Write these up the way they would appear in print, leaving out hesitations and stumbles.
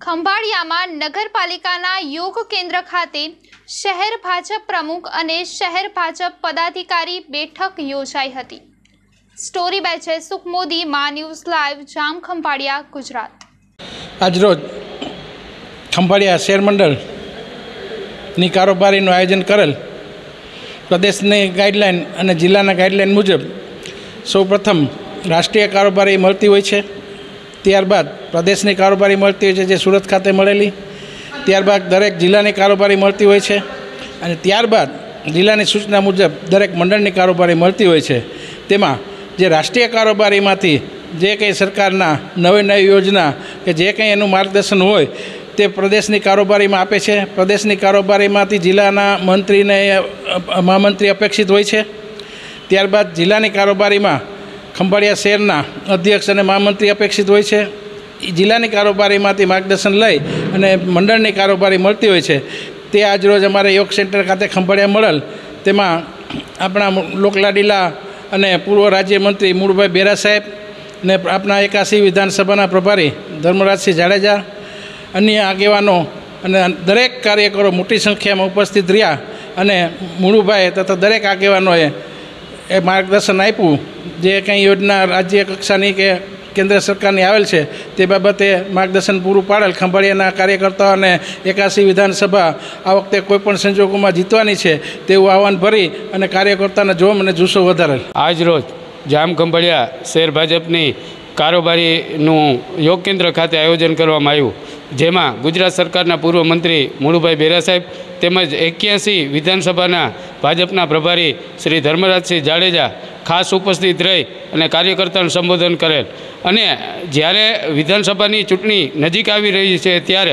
ખંભાળિયામાં નગરપાલિકાના યોગ કેન્દ્ર ખાતે શહેર ભાજપ પ્રમુખ અને શહેર ભાજપ પદાધિકારી બેઠક યોજાઈ હતી। સ્ટોરી બાય જયસુખ મોદી, મા ન્યૂઝ લાઈવ, જામ ખંભાળિયા, ગુજરાત। આજરોજ ખંભાળિયા શહેર મંડળની કારોબારીનું આયોજન કરેલ પ્રદેશની ગાઈડલાઈન અને જિલ્લાના ગાઈડલાઈન મુજબ સૌપ્રથમ રાષ્ટ્રીય કારોબારી મળતી હોય છે, ત્યારબાદ પ્રદેશની કારોબારી મળતી હોય છે જે સુરત ખાતે મળેલી, ત્યારબાદ દરેક જિલ્લાની કારોબારી મળતી હોય છે અને ત્યારબાદ જિલ્લાની સૂચના મુજબ દરેક મંડળની કારોબારી મળતી હોય છે। તેમાં જે રાષ્ટ્રીય કારોબારીમાંથી જે કંઈ સરકારના નવી યોજના કે જે કંઈ એનું માર્ગદર્શન હોય તે પ્રદેશની કારોબારીમાં આપે છે। પ્રદેશની કારોબારીમાંથી જિલ્લાના મંત્રીને મહામંત્રી અપેક્ષિત હોય છે। ત્યારબાદ જિલ્લાની કારોબારીમાં ખંભાળિયા શહેરના અધ્યક્ષ અને મહામંત્રી અપેક્ષિત હોય છે। જિલ્લાની કારોબારીમાંથી માર્ગદર્શન લઈ અને મંડળની કારોબારી મળતી હોય છે। તે આજરોજ અમારે યોગ સેન્ટર ખાતે ખંભાળિયા મળેલ, તેમાં આપણા લોકલાડીલા અને પૂર્વ રાજ્યમંત્રી મૂળભાઈ બેરા સાહેબ ને આપણા 81 વિધાનસભાના પ્રભારી ધર્મરાજસિંહ જાડેજા, અન્ય આગેવાનો અને દરેક કાર્યકરો મોટી સંખ્યામાં ઉપસ્થિત રહ્યા અને મૂળભાઈ તથા દરેક આગેવાનોએ એ માર્ગદર્શન આપ્યું। જે કંઈ યોજના રાજ્ય કક્ષાની કે કેન્દ્ર સરકારની આવેલ છે તે બાબતે માર્ગદર્શન પૂરું પાડેલ। ખંભાળિયાના કાર્યકર્તાઓ અને 81 વિધાનસભા આ વખતે કોઈપણ સંજોગોમાં જીતવાની છે તેવું આહવાન ભરી અને કાર્યકર્તાના જોમ અને જુસ્સો વધારેલ। આજ રોજ જામ ખંભાળિયા શહેર ભાજપની કારોબારીનું યોગ કેન્દ્ર ખાતે આયોજન કરવામાં આવ્યું, જેમાં ગુજરાત સરકારના પૂર્વ મંત્રી મૂળભાઈ બેરા સાહેબ તેમજ 81 વિધાનસભાના ભાજપના પ્રભારી શ્રી ધર્મરાજસિંહ જાડેજા ખાસ ઉપસ્થિત રહી અને કાર્યકર્તાનું સંબોધન કરેલ। અને જ્યારે વિધાનસભાની ચૂંટણી નજીક આવી રહી છે ત્યારે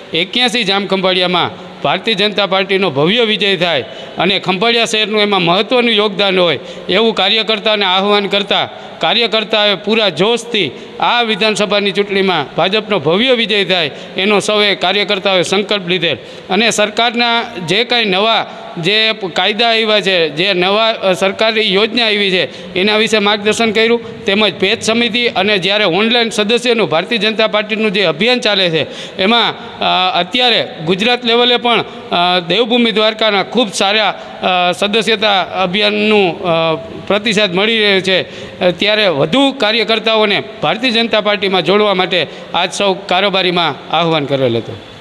81 જામ ખંભાળિયામાં ભારતીય જનતા પાર્ટીનો ભવ્ય વિજય થાય અને ખંભાળિયા શહેરનું એમાં મહત્ત્વનું યોગદાન હોય એવું કાર્યકર્તાને આહ્વાન કરતા કાર્યકર્તાએ પૂરા જોશથી આ વિધાનસભાની ચૂંટણીમાં ભાજપનો ભવ્ય વિજય થાય એનો સૌએ કાર્યકર્તાઓએ સંકલ્પ લીધેલ અને સરકારના જે કાંઈ નવા જે કાયદા આવ્યા છે, જે નવા સરકારી યોજના આવી છે એના વિશે માર્ગદર્શન કર્યું। તેમજ પેજ સમિતિ અને જ્યારે ઓનલાઈન સદસ્યનું ભારતીય જનતા પાર્ટીનું જે અભિયાન ચાલે છે એમાં અત્યારે ગુજરાત લેવલે પણ દેવભૂમિ દ્વારકાના ખૂબ સારા સદસ્યતા અભિયાનનું પ્રતિસાદ મળી રહ્યો છે। ત્યારે વધુ કાર્યકર્તાઓને ભારતીય જનતા પાર્ટીમાં જોડવા માટે આજ સૌ કારોબારીમાં આહ્વાન કરેલ હતું।